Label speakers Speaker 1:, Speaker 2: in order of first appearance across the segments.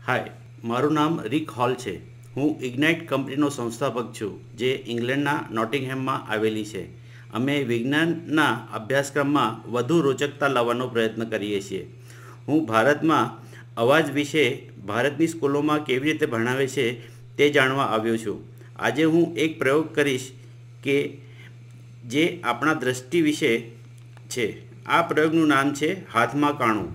Speaker 1: હાય, મારું નામ રિક હોલ છે. હું ઇગ્નાઇટ કંપનીનો સંસ્થાપક છું, જે ઇંગ્લેન્ડના નોટિંગહેમમાં આવેલી છે. અમે વિજ્ઞાનના અભ્યાસક્રમમાં વધુ રોચકતા લાવવાનો પ્રયત્ન કરીએ છીએ. હું ભારતમાં અવાજ વિશે ભારતની સ્કૂલોમાં કેવી રીતે ભણાવે છે તે જાણવા આવ્યો છું. આજે હું એક પ્રયોગ કરીશ કે જે આપણા દ્રષ્ટિ વિશે છે. આ પ્રયોગનું નામ છે હાથમાં કાણું.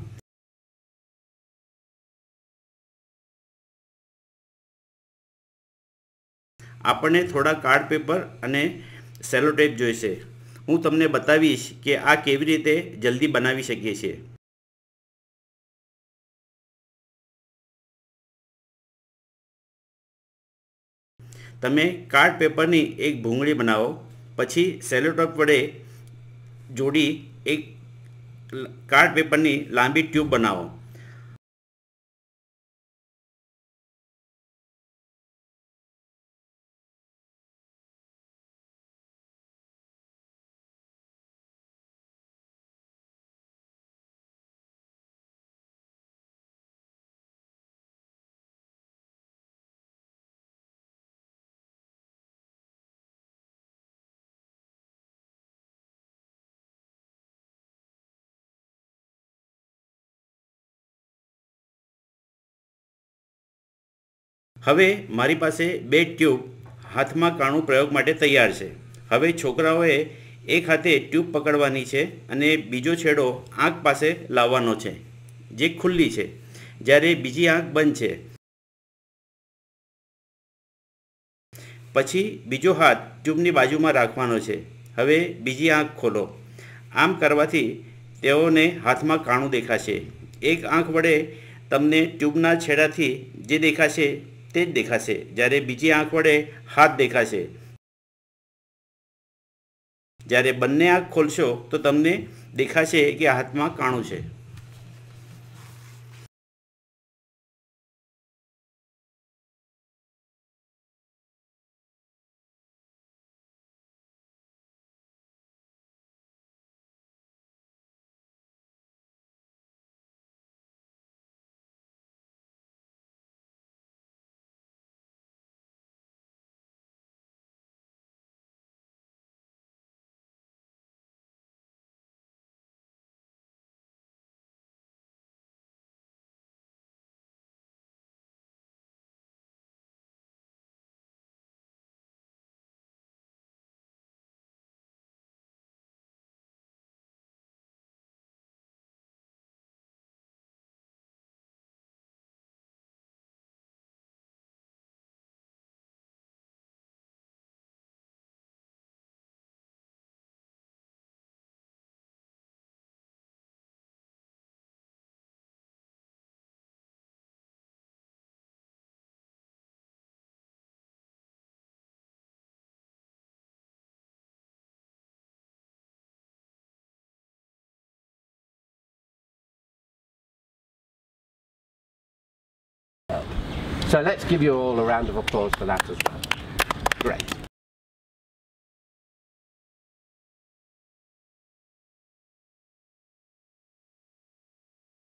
Speaker 1: આપણને થોડા કાર્ડ પેપર અને સેલો ટેપ જોઈશે. હું તમને બતાવીશ કે આ કેવી રીતે જલ્દી બનાવી શકીએ છીએ. તમે કાર્ડ પેપરની એક ભૂંગળી બનાવો, પછી સેલો ટેપ વડે જોડી એક કાર્ડ પેપરની લાંબી ટ્યુબ બનાવો. હવે મારી પાસે બે ટ્યુબ હાથમાં કાણું પ્રયોગ માટે તૈયાર છે. હવે છોકરાઓએ એક હાથે ટ્યુબ પકડવાની છે અને બીજો છેડો આંખ પાસે લાવવાનો છે, જે ખુલ્લી છે, જ્યારે બીજી આંખ બંધ છે. પછી બીજો હાથ ટ્યુબની બાજુમાં રાખવાનો છે. હવે બીજી આંખ ખોલો. આમ કરવાથી તેઓને હાથમાં કાણું દેખાશે. એક આંખ વડે તમને ટ્યુબના છેડાથી જે દેખાશે તે જ દેખાશે, જ્યારે બીજી આંખ વડે હાથ દેખાશે. જ્યારે બંને આંખ ખોલશો તો તમને દેખાશે કે હાથમાં કાણું છે.
Speaker 2: So let's give you all a round of applause for that as well. Great.